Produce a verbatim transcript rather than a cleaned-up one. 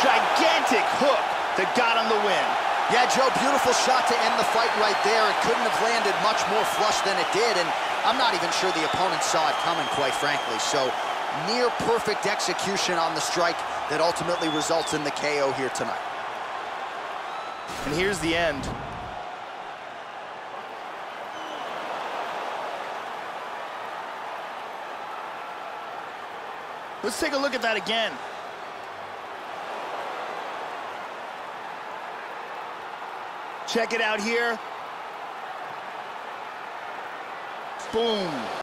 Gigantic hook that got him the win. Yeah, Joe, beautiful shot to end the fight right there. It couldn't have landed much more flush than it did, and I'm not even sure the opponent saw it coming, quite frankly. So, near perfect execution on the strike that ultimately results in the K O here tonight. And here's the end. Let's take a look at that again. Check it out here. Boom.